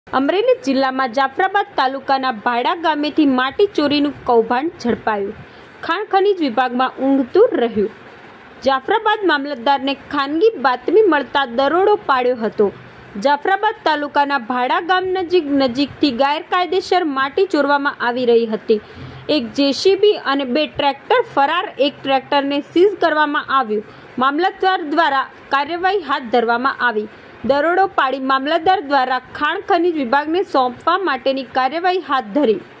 અમરેલી જિલ્લામાં જાફરાબાદ તાલુકાના ભાડા ગામેથી માટી ચોરીનું કૌભાંડ ઝડપાયું. ખાણ ખનીજ વિભાગમાં ઊંઘતું રહ્યું. જાફરાબાદ મામલતદારને ખાનગી બાતમી મળતા દરોડો પાડ્યો હતો. જાફરાબાદ તાલુકાના ભાડા ગામ નજીકથી ગેરકાયદેસર માટી ચોરવામાં આવી રહી હતી. એક જેસીબી અને 2 ટ્રેક્ટર ફરાર, એક ટ્રેક્ટરને સીઝ કરવામાં આવ્યું. મામલતદાર દ્વારા કાર્યવાહી હાથ ધરવામાં આવી. દરોડો પાડી મામલતદાર દ્વારા ખાણ ખનીજ વિભાગને સોંપવા માટેની કાર્યવાહી હાથ ધરી.